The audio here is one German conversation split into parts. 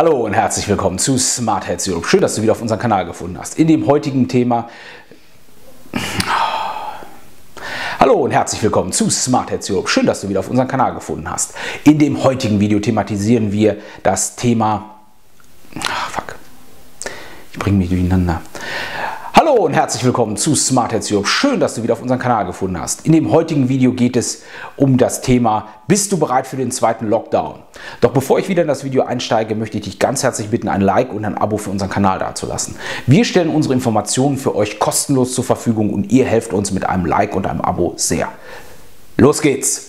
Hallo und herzlich willkommen zu Smart Heads Europe. Schön, dass du wieder auf unseren Kanal gefunden hast. In dem heutigen Thema... Hallo und herzlich willkommen zu Smart Heads Europe. Schön, dass du wieder auf unseren Kanal gefunden hast. In dem heutigen Video thematisieren wir das Thema... Ich bringe mich durcheinander. Hallo und herzlich willkommen zu Smart Heads Europe. Schön, dass du wieder auf unseren Kanal gefunden hast. In dem heutigen Video geht es um das Thema: Bist du bereit für den zweiten Lockdown? Doch bevor ich wieder in das Video einsteige, möchte ich dich ganz herzlich bitten, ein Like und ein Abo für unseren Kanal dazulassen. Wir stellen unsere Informationen für euch kostenlos zur Verfügung und ihr helft uns mit einem Like und einem Abo sehr. Los geht's!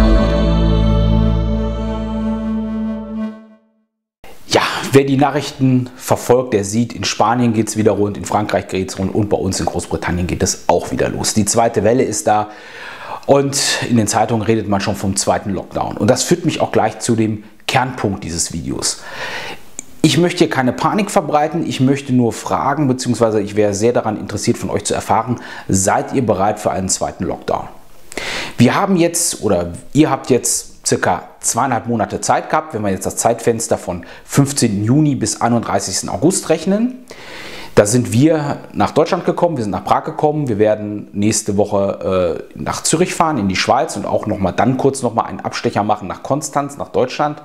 Wer die Nachrichten verfolgt, der sieht, in Spanien geht es wieder rund, in Frankreich geht es rund und bei uns in Großbritannien geht es auch wieder los. Die zweite Welle ist da und in den Zeitungen redet man schon vom zweiten Lockdown. Und das führt mich auch gleich zu dem Kernpunkt dieses Videos. Ich möchte hier keine Panik verbreiten, ich möchte nur fragen, beziehungsweise ich wäre sehr daran interessiert, von euch zu erfahren: Seid ihr bereit für einen zweiten Lockdown? Wir haben jetzt, oder ihr habt jetzt circa 2,5 Monate Zeit gehabt, wenn wir jetzt das Zeitfenster von 15. Juni bis 31. August rechnen. Da sind wir nach Deutschland gekommen, wir sind nach Prag gekommen, wir werden nächste Woche nach Zürich fahren, in die Schweiz und auch dann kurz nochmal einen Abstecher machen nach Konstanz, nach Deutschland,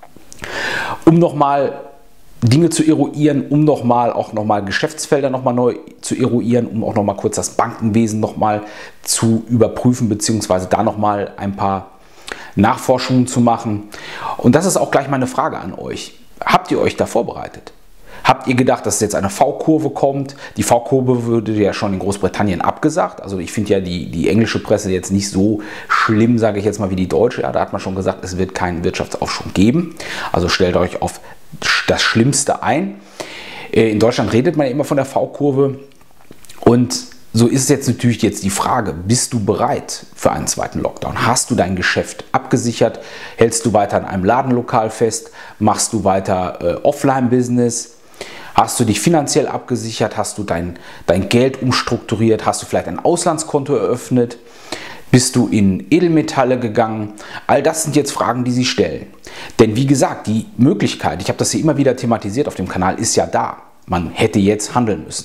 um nochmal Dinge zu eruieren, um nochmal Geschäftsfelder nochmal neu zu eruieren, um auch nochmal kurz das Bankenwesen nochmal zu überprüfen, beziehungsweise da nochmal ein paar Nachforschungen zu machen. Und das ist auch gleich meine Frage an euch. Habt ihr euch da vorbereitet? Habt ihr gedacht, dass jetzt eine V-Kurve kommt? Die V-Kurve würde ja schon in Großbritannien abgesagt. Also ich finde ja die englische Presse jetzt nicht so schlimm, sage ich jetzt mal, wie die deutsche. Ja, da hat man schon gesagt, es wird keinen Wirtschaftsaufschwung geben. Also stellt euch auf das Schlimmste ein. In Deutschland redet man ja immer von der V-Kurve. Und so ist jetzt natürlich die Frage: Bist du bereit für einen zweiten Lockdown? Hast du dein Geschäft abgesichert? Hältst du weiter an einem Ladenlokal fest? Machst du weiter Offline-Business? Hast du dich finanziell abgesichert? Hast du dein Geld umstrukturiert? Hast du vielleicht ein Auslandskonto eröffnet? Bist du in Edelmetalle gegangen? All das sind jetzt Fragen, die sich stellen. Denn wie gesagt, die Möglichkeit, ich habe das hier immer wieder thematisiert auf dem Kanal, ist ja da. Man hätte jetzt handeln müssen.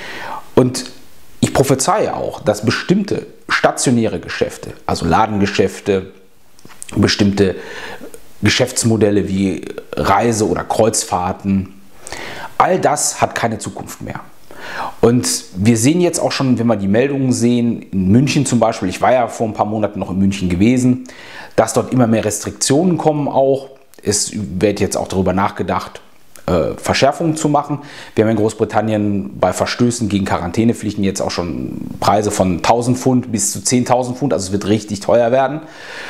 Und ich prophezeie auch, dass bestimmte stationäre Geschäfte, also Ladengeschäfte, bestimmte Geschäftsmodelle wie Reise- oder Kreuzfahrten, all das hat keine Zukunft mehr. Und wir sehen jetzt auch schon, wenn wir die Meldungen sehen, in München zum Beispiel, ich war ja vor ein paar Monaten noch in München gewesen, dass dort immer mehr Restriktionen kommen auch. Es wird jetzt auch darüber nachgedacht, Verschärfungen zu machen. Wir haben in Großbritannien bei Verstößen gegen Quarantänepflichten jetzt auch schon Preise von 1.000 Pfund bis zu 10.000 Pfund, also es wird richtig teuer werden.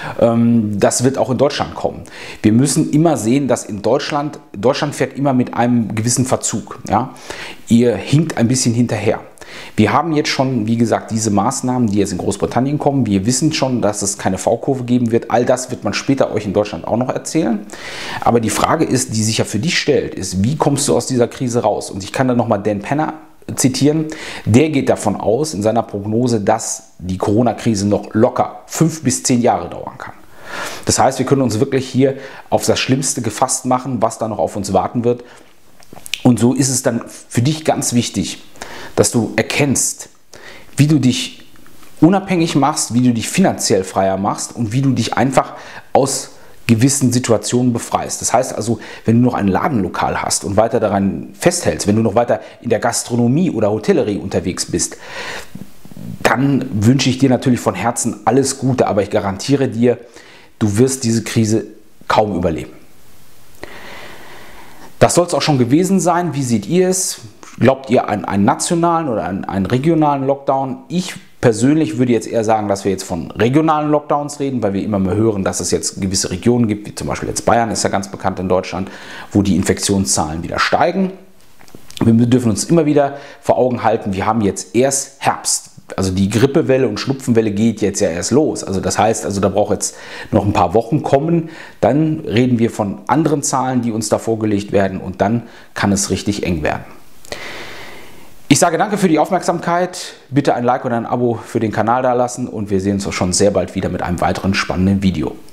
Das wird auch in Deutschland kommen. Wir müssen immer sehen, dass in Deutschland fährt immer mit einem gewissen Verzug. Ja? Ihr hinkt ein bisschen hinterher. Wir haben jetzt schon, wie gesagt, diese Maßnahmen, die jetzt in Großbritannien kommen. Wir wissen schon, dass es keine V-Kurve geben wird. All das wird man später euch in Deutschland auch noch erzählen. Aber die Frage ist, die sich ja für dich stellt, ist: Wie kommst du aus dieser Krise raus? Und ich kann da nochmal Dan Penner zitieren. Der geht davon aus, in seiner Prognose, dass die Corona-Krise noch locker 5 bis 10 Jahre dauern kann. Das heißt, wir können uns wirklich hier auf das Schlimmste gefasst machen, was da noch auf uns warten wird. Und so ist es dann für dich ganz wichtig, dass du erkennst, wie du dich unabhängig machst, wie du dich finanziell freier machst und wie du dich einfach aus gewissen Situationen befreist. Das heißt also, wenn du noch ein Ladenlokal hast und weiter daran festhältst, wenn du noch weiter in der Gastronomie oder Hotellerie unterwegs bist, dann wünsche ich dir natürlich von Herzen alles Gute, aber ich garantiere dir, du wirst diese Krise kaum überleben. Das soll es auch schon gewesen sein. Wie seht ihr es? Glaubt ihr an einen nationalen oder an einen regionalen Lockdown? Ich persönlich würde jetzt eher sagen, dass wir jetzt von regionalen Lockdowns reden, weil wir immer mehr hören, dass es jetzt gewisse Regionen gibt, wie zum Beispiel jetzt Bayern, ist ja ganz bekannt in Deutschland, wo die Infektionszahlen wieder steigen. Wir dürfen uns immer wieder vor Augen halten, wir haben jetzt erst Herbst. Also die Grippewelle und Schnupfenwelle geht jetzt ja erst los. Also das heißt, da braucht jetzt noch ein paar Wochen kommen. Dann reden wir von anderen Zahlen, die uns da vorgelegt werden, und dann kann es richtig eng werden. Ich sage danke für die Aufmerksamkeit. Bitte ein Like oder ein Abo für den Kanal dalassen und wir sehen uns auch schon sehr bald wieder mit einem weiteren spannenden Video.